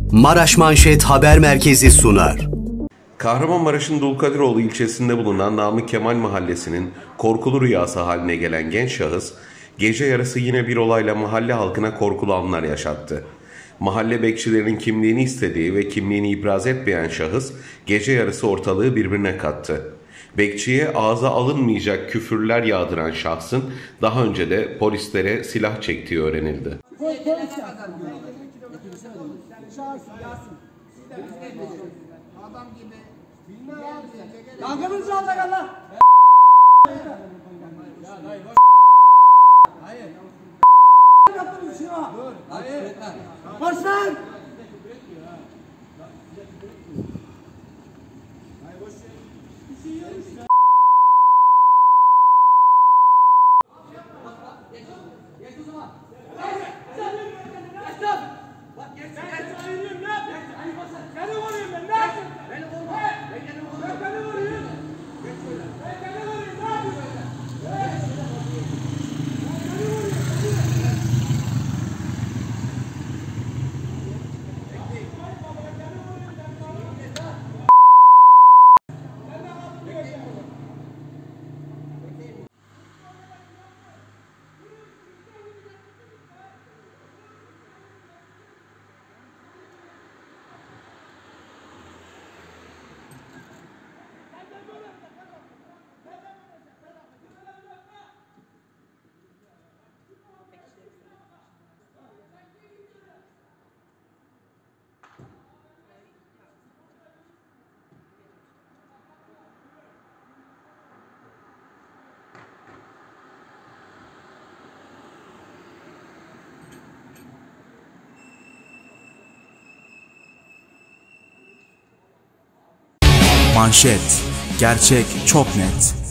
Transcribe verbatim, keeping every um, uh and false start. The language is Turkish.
Maraş Manşet Haber Merkezi sunar. Kahramanmaraş'ın Dulkadiroğlu ilçesinde bulunan Namık Kemal Mahallesi'nin korkulu rüyası haline gelen genç şahıs, gece yarısı yine bir olayla mahalle halkına korkulu anlar yaşattı. Mahalle bekçilerinin kimliğini istediği ve kimliğini ibraz etmeyen şahıs, gece yarısı ortalığı birbirine kattı. Bekçiye ağza alınmayacak küfürler yağdıran şahsın daha önce de polislere silah çektiği öğrenildi. Adam gibi. Bilmem abi. Yankımız aldı Allah. Ya dayı boş. Hayır. Yaptın şuna. Dur. Hayır. Boş ver. Hayır boş ver. Bir şey yok. Geç o zaman. Geç lan. Bak geç. Ben söylüyorum ne yapıyorsun? Seni vuruyorum ben ne yapıyorsun? Beni vurma. Ben seni vurma. Ben seni vuruyorum. Geç şöyle. Ben seni vuruyorum ne yapıyorsun? Ben seni vuruyorum. Manşet. Gerçek çok net.